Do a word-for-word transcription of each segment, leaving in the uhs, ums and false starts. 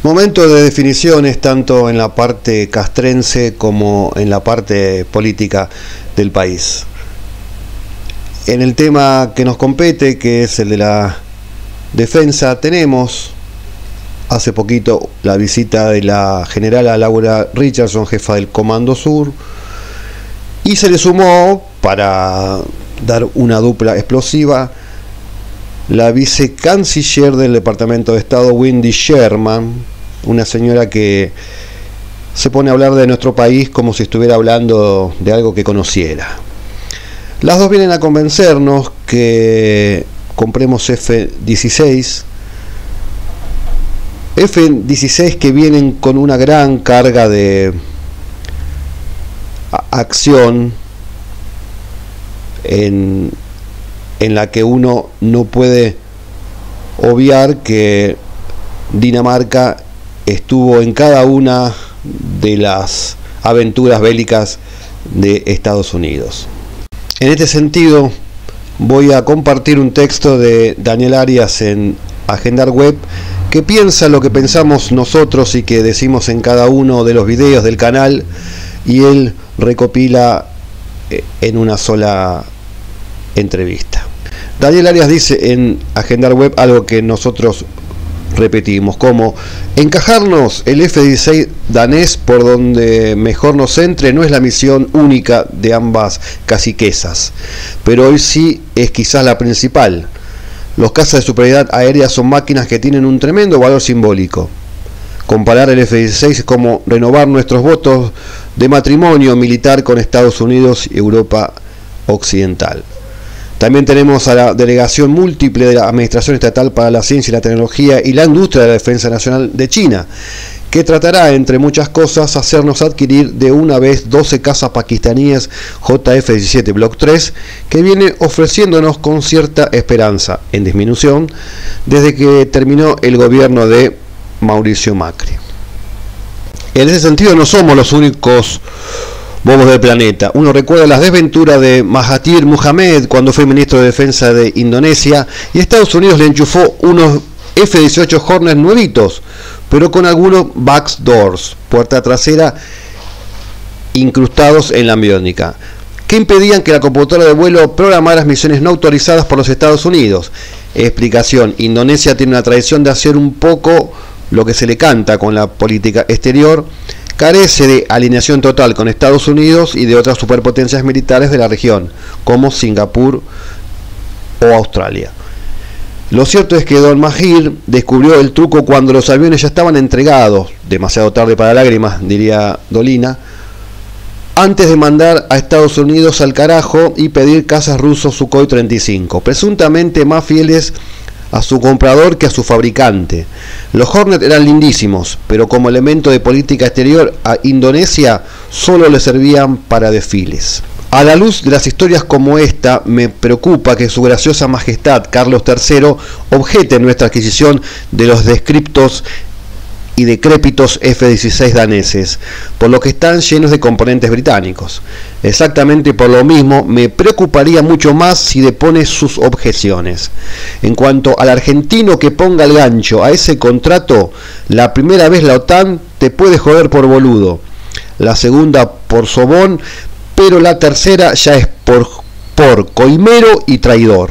Momento de definiciones tanto en la parte castrense como en la parte política del país. En el tema que nos compete, que es el de la defensa, tenemos hace poquito la visita de la generala Laura Richardson, jefa del Comando Sur, y se le sumó, para dar una dupla explosiva, la vicecanciller del Departamento de Estado, Wendy Sherman, una señora que se pone a hablar de nuestro país como si estuviera hablando de algo que conociera. Las dos vienen a convencernos que compremos F dieciséis, F dieciséis que vienen con una gran carga de acción en, en la que uno no puede obviar que Dinamarca estuvo en cada una de las aventuras bélicas de Estados Unidos. En este sentido, voy a compartir un texto de Daniel Arias en Agendar Web, que piensa lo que pensamos nosotros y que decimos en cada uno de los videos del canal, y él recopila en una sola entrevista. Daniel Arias dice en Agendar Web algo que nosotros repetimos, como: encajarnos el F dieciséis danés por donde mejor nos entre no es la misión única de ambas caciquesas, pero hoy sí es quizás la principal. Los cazas de superioridad aérea son máquinas que tienen un tremendo valor simbólico. Comparar el F dieciséis es como renovar nuestros votos de matrimonio militar con Estados Unidos y Europa Occidental. También tenemos a la delegación múltiple de la Administración Estatal para la Ciencia y la Tecnología y la Industria de la Defensa Nacional de China, que tratará, entre muchas cosas, hacernos adquirir de una vez doce cazas pakistaníes J F diecisiete Block tres, que viene ofreciéndonos con cierta esperanza, en disminución, desde que terminó el gobierno de Mauricio Macri. En ese sentido no somos los únicos bobos del planeta. Uno recuerda las desventuras de Mahathir Mohamad cuando fue ministro de Defensa de Indonesia, y Estados Unidos le enchufó unos F dieciocho Hornet nuevitos, pero con algunos backdoors, puerta trasera, incrustados en la aviónica, que impedían que la computadora de vuelo programara misiones no autorizadas por los Estados Unidos. Explicación: Indonesia tiene una tradición de hacer un poco lo que se le canta con la política exterior, carece de alineación total con Estados Unidos y de otras superpotencias militares de la región, como Singapur o Australia. Lo cierto es que Don Mahathir descubrió el truco cuando los aviones ya estaban entregados, demasiado tarde para lágrimas, diría Dolina, antes de mandar a Estados Unidos al carajo y pedir cazas rusos Sukhoi treinta y cinco, presuntamente más fieles a su comprador que a su fabricante. Los Hornet eran lindísimos, pero como elemento de política exterior a Indonesia solo le servían para desfiles. A la luz de las historias como esta, me preocupa que su graciosa majestad Carlos tercero objete nuestra adquisición de los descriptos y decrépitos F dieciséis daneses, por lo que están llenos de componentes británicos. Exactamente por lo mismo, me preocuparía mucho más si depone sus objeciones. En cuanto al argentino que ponga el gancho a ese contrato, la primera vez la OTAN te puede joder por boludo, la segunda por sobón, pero la tercera ya es por, por coimero y traidor.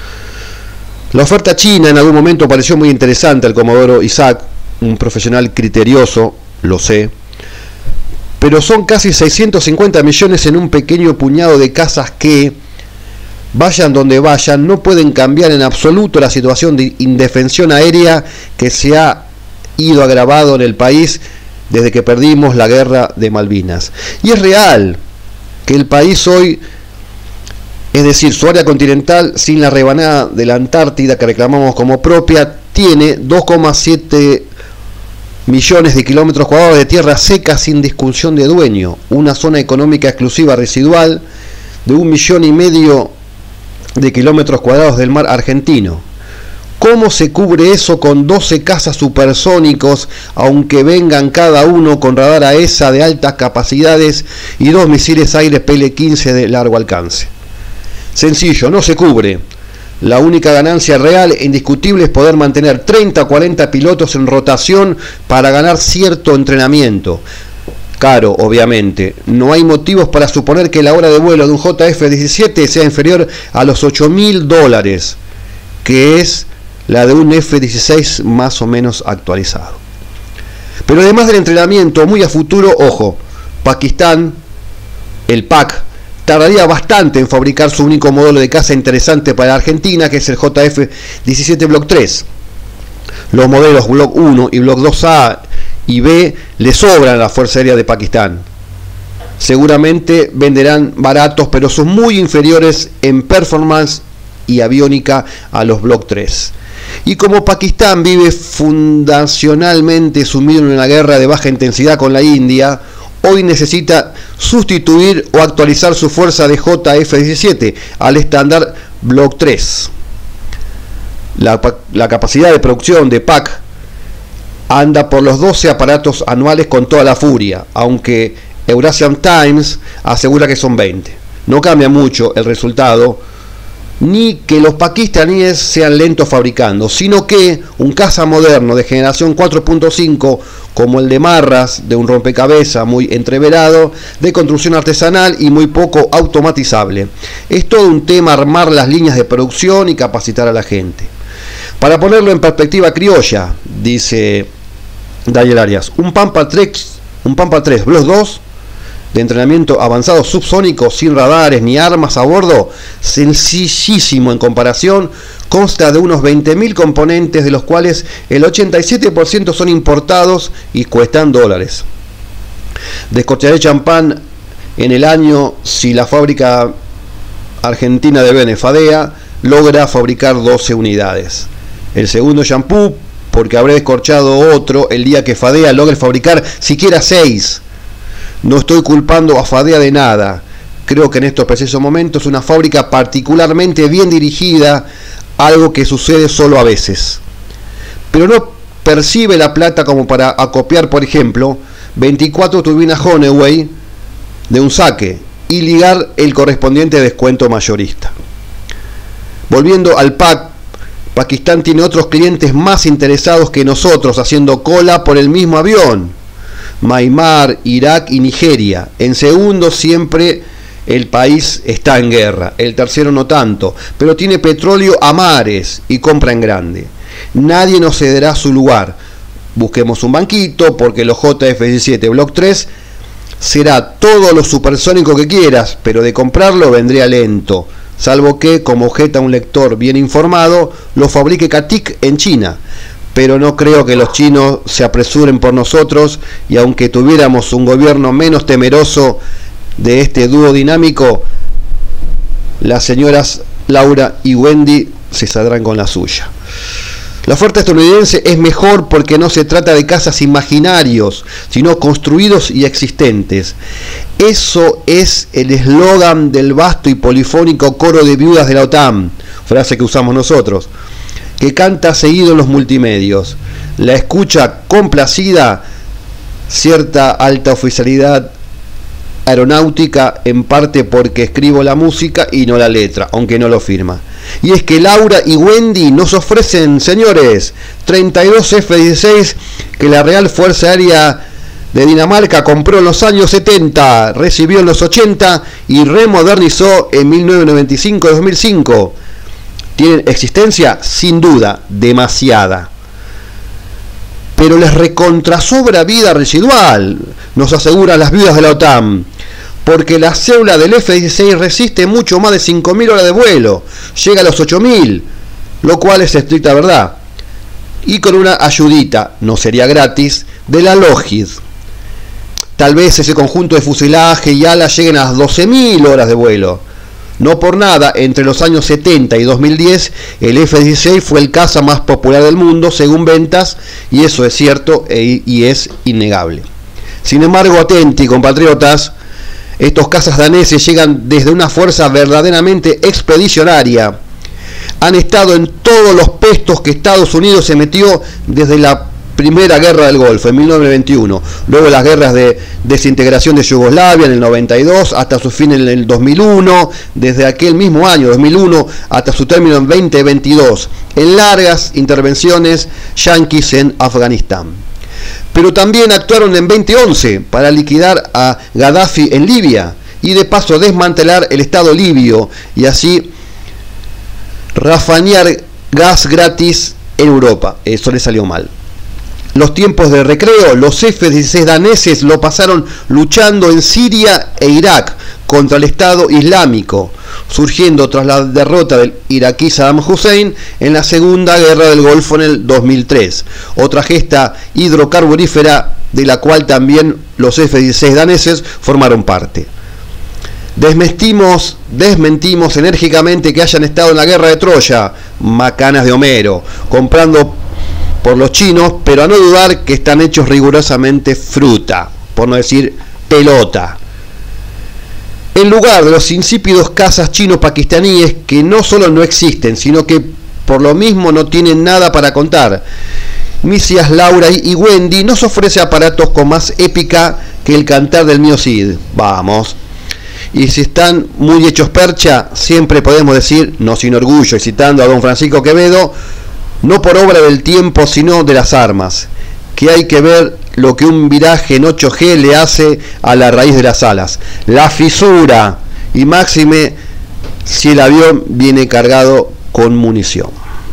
La oferta china en algún momento pareció muy interesante al comodoro Isaac, un profesional criterioso, lo sé, pero son casi seiscientos cincuenta millones en un pequeño puñado de casas que, vayan donde vayan, no pueden cambiar en absoluto la situación de indefensión aérea que se ha ido agravado en el país desde que perdimos la guerra de Malvinas. Y es real que el país hoy, es decir, su área continental, sin la rebanada de la Antártida que reclamamos como propia, tiene dos coma siete millones de kilómetros cuadrados de tierra seca sin discusión de dueño, una zona económica exclusiva residual de un millón y medio de kilómetros cuadrados del mar argentino. ¿Cómo se cubre eso con doce cazas supersónicos, aunque vengan cada uno con radar A E S A de altas capacidades y dos misiles aire P L quince de largo alcance? Sencillo, no se cubre. La única ganancia real e indiscutible es poder mantener treinta o cuarenta pilotos en rotación para ganar cierto entrenamiento. Caro, obviamente. No hay motivos para suponer que la hora de vuelo de un J F diecisiete sea inferior a los ocho mil dólares, que es la de un F dieciséis más o menos actualizado. Pero además del entrenamiento, muy a futuro, ojo, Pakistán, el P A C, tardaría bastante en fabricar su único modelo de caza interesante para Argentina, que es el J F diecisiete Block tres. Los modelos Block uno y Block dos A y B le sobran a la Fuerza Aérea de Pakistán. Seguramente venderán baratos, pero son muy inferiores en performance y aviónica a los Block tres. Y como Pakistán vive fundacionalmente sumido en una guerra de baja intensidad con la India, hoy necesita sustituir o actualizar su fuerza de J F diecisiete al estándar Block tres. La, la capacidad de producción de P A C anda por los doce aparatos anuales con toda la furia, aunque Eurasian Times asegura que son veinte. No cambia mucho el resultado, ni que los pakistaníes sean lentos fabricando, sino que un caza moderno de generación cuatro punto cinco, como el de Marras, de un rompecabezas muy entreverado, de construcción artesanal y muy poco automatizable. Es todo un tema armar las líneas de producción y capacitar a la gente. Para ponerlo en perspectiva criolla, dice Daniel Arias, un Pampa tres, un Pampa tres Block dos de entrenamiento avanzado subsónico, sin radares ni armas a bordo, sencillísimo en comparación, consta de unos veinte mil componentes, de los cuales el ochenta y siete por ciento son importados y cuestan dólares. Descorcharé champán en el año si la fábrica argentina de Benefadea logra fabricar doce unidades. El segundo shampoo, porque habré descorchado otro el día que Fadea logre fabricar siquiera seis. No estoy culpando a Fadea de nada. Creo que en estos precisos momentos es una fábrica particularmente bien dirigida, algo que sucede solo a veces. Pero no percibe la plata como para acopiar, por ejemplo, veinticuatro turbinas Honeywell de un saque y ligar el correspondiente descuento mayorista. Volviendo al P A C, Pakistán tiene otros clientes más interesados que nosotros haciendo cola por el mismo avión. Myanmar, Irak y Nigeria. En segundo siempre el país está en guerra, el tercero no tanto, pero tiene petróleo a mares y compra en grande. Nadie nos cederá su lugar. Busquemos un banquito, porque los J F diecisiete Block tres será todo lo supersónico que quieras, pero de comprarlo vendría lento, salvo que, como objeta un lector bien informado, lo fabrique Catic en China. Pero no creo que los chinos se apresuren por nosotros, y aunque tuviéramos un gobierno menos temeroso de este dúo dinámico, las señoras Laura y Wendy se saldrán con la suya. La oferta estadounidense es mejor porque no se trata de cazas imaginarios, sino construidos y existentes. Eso es el eslogan del vasto y polifónico coro de viudas de la OTAN, frase que usamos nosotros, que canta seguido en los multimedios. La escucha complacida cierta alta oficialidad aeronáutica, en parte porque escribo la música y no la letra, aunque no lo firma. Y es que Laura y Wendy nos ofrecen, señores, treinta y dos F dieciséis que la Real Fuerza Aérea de Dinamarca compró en los años setenta, recibió en los ochenta y remodernizó en mil novecientos noventa y cinco a dos mil cinco. ¿Tienen existencia? Sin duda, demasiada. Pero les recontrasobra vida residual, nos aseguran las viudas de la OTAN, porque la célula del F dieciséis resiste mucho más de cinco mil horas de vuelo, llega a los ocho mil, lo cual es estricta verdad, y con una ayudita, no sería gratis, de la Lockheed. Tal vez ese conjunto de fuselaje y alas lleguen a las doce mil horas de vuelo. No por nada, entre los años setenta y dos mil diez, el F dieciséis fue el caza más popular del mundo, según ventas, y eso es cierto e, y es innegable. Sin embargo, atenti, compatriotas, estos cazas daneses llegan desde una fuerza verdaderamente expedicionaria. Han estado en todos los pestos que Estados Unidos se metió desde la primera guerra del Golfo en mil novecientos veintiuno, luego las guerras de desintegración de Yugoslavia en el noventa y dos hasta su fin en el dos mil uno, desde aquel mismo año dos mil uno hasta su término en veinte veintidós, en largas intervenciones yanquis en Afganistán. Pero también actuaron en veinte once para liquidar a Gaddafi en Libia y de paso desmantelar el Estado libio y así rafanear gas gratis en Europa. Eso le salió mal. Los tiempos de recreo, los F dieciséis daneses lo pasaron luchando en Siria e Irak contra el Estado Islámico, surgiendo tras la derrota del iraquí Saddam Hussein en la Segunda Guerra del Golfo en el dos mil tres, otra gesta hidrocarburífera de la cual también los F dieciséis daneses formaron parte. Desmentimos, desmentimos enérgicamente que hayan estado en la guerra de Troya, macanas de Homero, comprando por los chinos, pero a no dudar que están hechos rigurosamente fruta, por no decir pelota. En lugar de los insípidos cazas chinos pakistaníes que no solo no existen, sino que por lo mismo no tienen nada para contar, Misias Laura y Wendy nos ofrece aparatos con más épica que el cantar del mío Cid. Vamos. Y si están muy hechos percha, siempre podemos decir, no sin orgullo y citando a don Francisco Quevedo, no por obra del tiempo sino de las armas, que hay que ver lo que un viraje en ocho G le hace a la raíz de las alas, la fisura, y máxime si el avión viene cargado con munición.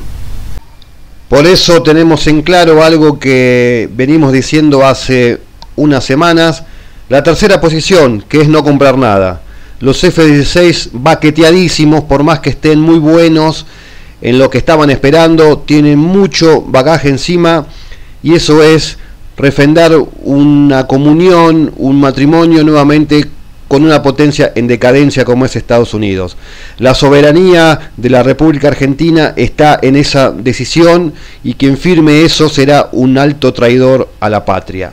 Por eso tenemos en claro algo que venimos diciendo hace unas semanas, la tercera posición, que es no comprar nada. Los F dieciséis baqueteadísimos, por más que estén muy buenos en lo que estaban esperando, tienen mucho bagaje encima y eso es refrendar una comunión, un matrimonio nuevamente con una potencia en decadencia como es Estados Unidos. La soberanía de la República Argentina está en esa decisión y quien firme eso será un alto traidor a la patria.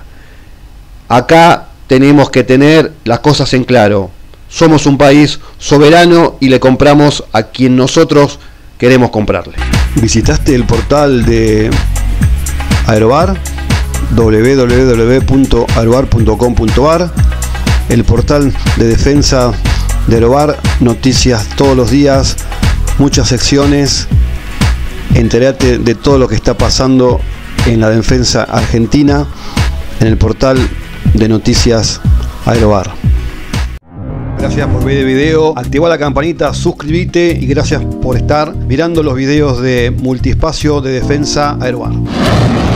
Acá tenemos que tener las cosas en claro. Somos un país soberano y le compramos a quien nosotros queremos comprarle. ¿Visitaste el portal de Aerobar? doble u doble u doble u punto aerobar punto com punto a r, el portal de defensa de Aerobar, noticias todos los días, muchas secciones, entérate de todo lo que está pasando en la defensa argentina en el portal de noticias Aerobar. Gracias por ver el video, activa la campanita, suscríbete y gracias por estar mirando los videos de Multiespacio de Defensa Aerobar.